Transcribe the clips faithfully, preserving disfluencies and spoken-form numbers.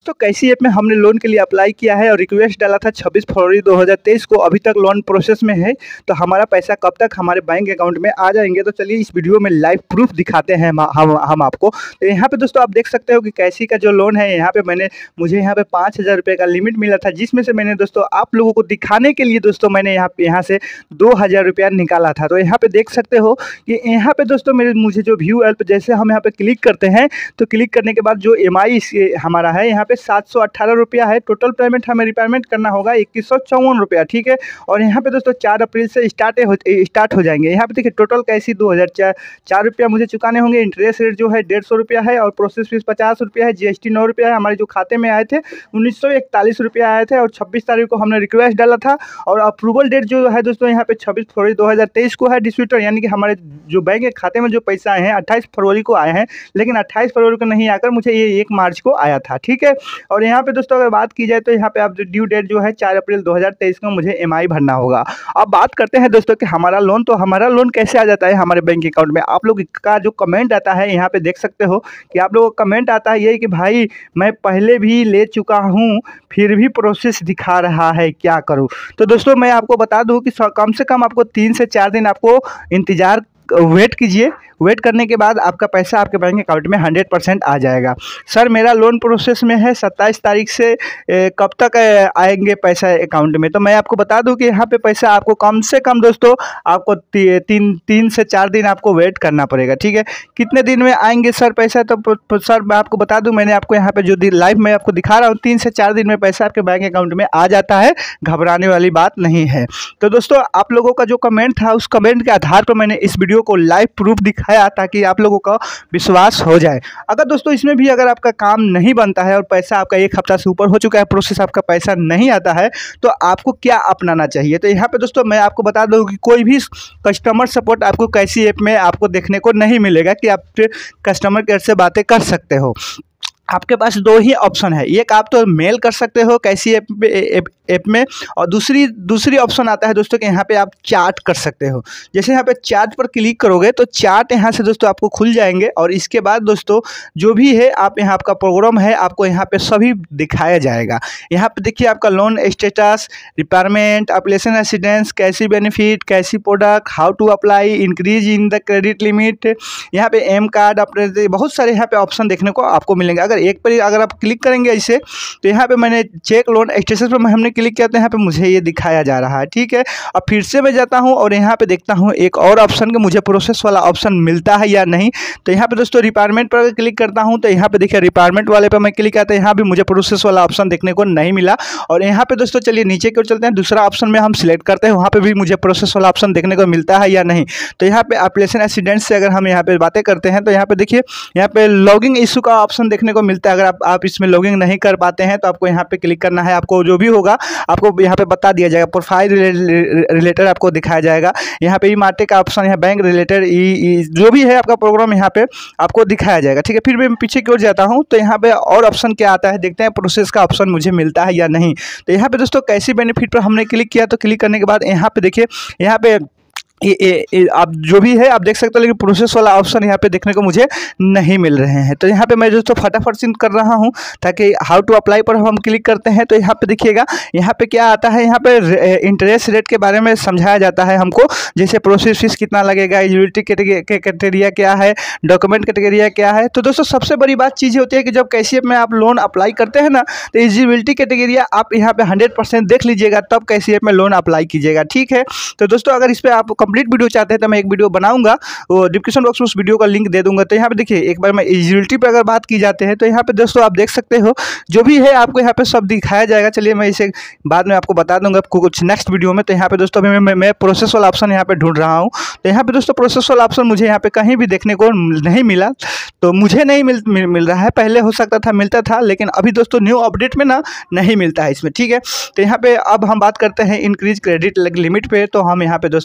तो कैसी ऐप में हमने लोन के लिए अप्लाई किया है और रिक्वेस्ट डाला था छब्बीस फरवरी दो हज़ार तेईस को, अभी तक लोन प्रोसेस में है। तो हमारा पैसा कब तक हमारे बैंक अकाउंट में आ जाएंगे, तो चलिए इस वीडियो में लाइव प्रूफ दिखाते हैं हम हम, हम आपको। तो यहाँ पे दोस्तों आप देख सकते हो कि कैसी का जो लोन है, यहाँ पे मैंने मुझे यहाँ पे पाँच हज़ार रुपये का लिमिट मिला था, जिसमें से मैंने दोस्तों आप लोगों को दिखाने के लिए दोस्तों मैंने यहाँ पे यहाँ से दो हज़ार रुपया निकाला था। तो यहाँ पे देख सकते हो कि यहाँ पे दोस्तों मेरे मुझे जो व्यू हेल्प जैसे हम यहाँ पे क्लिक करते हैं, तो क्लिक करने के बाद जो एम आई हमारा है यहाँ पे सात सौ अट्ठारह रुपया है। टोटल पेमेंट हमें रिपेमेंट करना होगा इक्कीस सौ चौवन रुपया, ठीक है। और यहाँ पे दोस्तों चार अप्रैल से स्टार्ट हो स्टार्ट हो जाएंगे। यहाँ पे देखिए टोटल कैसी दो हज़ार चार चार रुपया मुझे चुकाने होंगे। इंटरेस्ट रेट जो है डेढ़ सौ रुपया है और प्रोसेस फीस पचास रुपया है। जीएसटी नौ रुपया है। हमारे जो खाते में आए थे उन्नीस सौ इकतालीस रुपया आए थे और छब्बीस तारीख को हमने रिक्वेस्ट डाला था। और अप्रूवल डेट जो है दोस्तों यहाँ पे छब्बीस फरवरी दो हज़ार तेईस को है। डिस्ट्रीब्यूटर यानी कि हमारे जो बैंक के खाते में जो पैसा आए हैं अट्ठाईस फरवरी को आए हैं, लेकिन अट्ठाईस फरवरी को नहीं आकर मुझे ये एक मार्च को आया था, ठीक है। और यहाँ पे दोस्तों अगर बात की जाए तो यहाँ पे आप जो ड्यू डेट जो है चार अप्रैल दो हज़ार तेईस को मुझे एमआई भरना होगा। अब बात करते हैं दोस्तों कि हमारा लोन, तो हमारा लोन कैसे आ जाता है हमारे बैंक अकाउंट में। आप लोग का जो कमेंट आता है यहाँ पे देख सकते हो कि आप लोगों का कमेंट आता है ये कि भाई मैं पहले भी ले चुका हूँ फिर भी प्रोसेस दिखा रहा है, क्या करूँ। तो दोस्तों मैं आपको बता दूँ कि कम से कम आपको तीन से चार दिन आपको इंतज़ार वेट कीजिए। वेट करने के बाद आपका पैसा आपके बैंक अकाउंट में हंड्रेड परसेंट आ जाएगा। सर मेरा लोन प्रोसेस में है, सत्ताईस तारीख से ए, कब तक आएंगे पैसा अकाउंट में। तो मैं आपको बता दूं कि यहाँ पे पैसा आपको कम से कम दोस्तों आपको ती, तीन तीन से चार दिन आपको वेट करना पड़ेगा, ठीक है। कितने दिन में आएंगे सर पैसा, तो सर मैं आपको बता दूँ, मैंने आपको यहाँ पर जो लाइव में आपको दिखा रहा हूँ तीन से चार दिन में पैसा आपके बैंक अकाउंट में आ जाता है। घबराने वाली बात नहीं है। तो दोस्तों आप लोगों का जो कमेंट था उस कमेंट के आधार पर मैंने इस वीडियो को लाइव प्रूफ दिखाया ताकि आप लोगों का विश्वास हो जाए। अगर दोस्तों इसमें भी अगर आपका काम नहीं बनता है और पैसा आपका एक हफ्ता से ऊपर हो चुका है, प्रोसेस आपका पैसा नहीं आता है, तो आपको क्या अपनाना चाहिए। तो यहाँ पे दोस्तों मैं आपको बता दूं कि कोई भी कस्टमर सपोर्ट आपको कैसी ऐप में आपको देखने को नहीं मिलेगा कि आप कस्टमर केयर से बातें कर सकते हो। आपके पास दो ही ऑप्शन है, एक आप तो मेल कर सकते हो कैसी ऐप पे ऐप में, और दूसरी दूसरी ऑप्शन आता है दोस्तों कि यहाँ पे आप चैट कर सकते हो। जैसे यहाँ पे चैट पर क्लिक करोगे तो चैट यहाँ से दोस्तों आपको खुल जाएंगे और इसके बाद दोस्तों जो भी है आप यहाँ आपका प्रोग्राम है आपको यहाँ पे सभी दिखाया जाएगा। यहाँ पे देखिए आपका loan status, repayment, application assistance, कैसी बेनिफिट, कैसी product, how to apply, increase in the credit limit, यहाँ पे एम कार्ड, अपने बहुत सारे यहाँ पे ऑप्शन देखने को आपको मिलेंगे। अगर एक पर अगर आप क्लिक करेंगे ऐसे तो यहाँ पे मैंने चेक लोन स्टेटस पर हमने क्लिक किया तो यहाँ पे मुझे ये दिखाया जा रहा है, ठीक है। अब फिर से मैं जाता हूँ और यहाँ पे देखता हूँ एक और ऑप्शन कि मुझे प्रोसेस वाला ऑप्शन मिलता है या नहीं। तो यहाँ पे दोस्तों रिपेयरमेंट पर क्लिक करता हूँ तो यहाँ पे देखिए रिपेयरमेंट वाले पर मैं क्लिक किया तो यहाँ भी मुझे प्रोसेस वाला ऑप्शन देखने को नहीं मिला। और यहाँ पे दोस्तों चलिए नीचे की ओर चलते हैं, दूसरा ऑप्शन में हम सिलेक्ट करते हैं, वहाँ पे भी मुझे प्रोसेस वाला ऑप्शन देखने को मिलता है या नहीं। तो यहाँ पे एप्लीकेशन एसिडेंट से अगर हम यहाँ पे बातें करते हैं तो यहाँ पे देखिए यहाँ पे लॉगिंग इशू का ऑप्शन देखने को मिलता है। अगर आप, आप इसमें लॉगिंग नहीं कर पाते हैं तो आपको यहाँ पे क्लिक करना है। आपको जो भी होगा आपको यहाँ पे बता दिया जाएगा, प्रोफाइल रिलेटेड आपको दिखाया जाएगा। यहाँ पे ई मार्टेक का ऑप्शन है, बैंक रिलेटेड, ई जो भी है आपका प्रोग्राम यहाँ पे आपको दिखाया जाएगा, ठीक है। फिर मैं पीछे की ओर जाता हूँ तो यहाँ पे और ऑप्शन क्या आता है देखते हैं, प्रोसेस का ऑप्शन मुझे मिलता है या नहीं। तो यहाँ पे दोस्तों कैसी बेनिफिट पर हमने क्लिक किया तो क्लिक करने के बाद यहाँ पे देखिए यहाँ पे ये, ये, ये आप जो भी है आप देख सकते हो, लेकिन प्रोसेस वाला ऑप्शन यहाँ पे देखने को मुझे नहीं मिल रहे हैं। तो यहाँ पे मैं दोस्तों फटाफट से कर रहा हूँ ताकि हाउ टू अप्लाई पर हम क्लिक करते हैं तो यहाँ पे देखिएगा यहाँ पे क्या आता है, यहाँ पे इंटरेस्ट रेट के बारे में समझाया जाता है हमको, जैसे प्रोसेस फीस कितना लगेगा, एलिजिबिलिटी क्राइटेरिया क्या है, डॉक्यूमेंट क्राइटेरिया क्या है। तो दोस्तों सबसे बड़ी बात चीज़ होती है कि जब कैसी ऐप में आप लोन अप्लाई करते हैं ना तो एलिजिबिलिटी क्राइटेरिया आप यहाँ पे हंड्रेड परसेंट देख लीजिएगा, तब कैसी ऐप में लोन अप्लाई कीजिएगा, ठीक है। तो दोस्तों अगर इस पर आप कंप्लीट वीडियो चाहते हैं तो मैं एक वीडियो बनाऊंगा, वो डिस्क्रिप्शन बॉक्स में उस वीडियो का लिंक दे दूंगा। तो यहाँ पे देखिए एक बार मैं एलिजिबिलिटी पे अगर बात की जाते हैं तो यहाँ पे दोस्तों आप देख सकते हो जो भी है आपको यहाँ पे सब दिखाया जाएगा। चलिए मैं इसे बाद में आपको बता दूंगा कुछ नेक्स्ट वीडियो में। तो यहाँ पे दोस्तों मैं, मैं, मैं प्रोसेस वाला ऑप्शन यहाँ पे ढूंढ रहा हूँ। तो यहाँ पे दोस्तों प्रोसेस वाला ऑप्शन मुझे यहाँ पे कहीं भी देखने को नहीं मिला, तो मुझे नहीं मिल मिल, मिल रहा है। पहले हो सकता था मिलता था, लेकिन अभी दोस्तों न्यू अपडेट में ना नहीं मिलता है इसमें, ठीक है। तो यहाँ पे अब हम बात करते हैं इंक्रीज क्रेडिट लिमिट पे। तो हम यहाँ पे दोस्तों आप देख सकते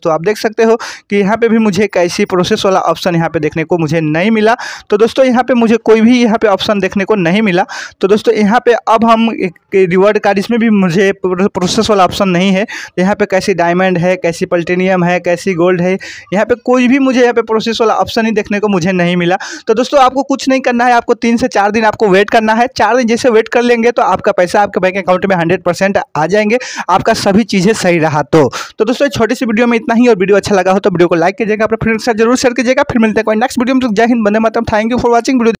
सकते हो कि यहाँ पे भी मुझे कैसी प्रोसेस वाला ऑप्शन यहाँ पे देखने को मुझे नहीं मिला। तो दोस्तों यहाँ पे मुझे कोई भी यहाँ पे ऑप्शन देखने को नहीं मिला। तो दोस्तों यहाँ पे अब हम रिवॉर्ड कार्ड, इसमें भी मुझे प्रोसेस वाला ऑप्शन नहीं है। यहाँ पे कैसी डायमंड है, कैसी प्लैटिनियम है, कैसी गोल्ड है, यहाँ पे कोई भी मुझे यहाँ पे प्रोसेस वाला ऑप्शन ही देखने को मुझे नहीं मिला। तो दोस्तों आपको कुछ नहीं करना है, आपको तीन से चार दिन आपको वेट करना है। चार दिन जैसे वेट कर लेंगे तो आपका पैसा आपके बैंक अकाउंट में हंड्रेड परसेंट आ जाएंगे, आपका सभी चीज़ें सही रहा तो। तो दोस्तों छोटी सी वीडियो में इतना ही, और वीडियो अच्छा लगा हो तो वीडियो को लाइक कीजिएगा, अपने फ्रेंड्स के साथ जरूर शेयर कीजिएगा। फिर मिलते हैं कोई नेक्स्ट वीडियो में। जय हिंद, वंदे मातरम। Thank you for watching video.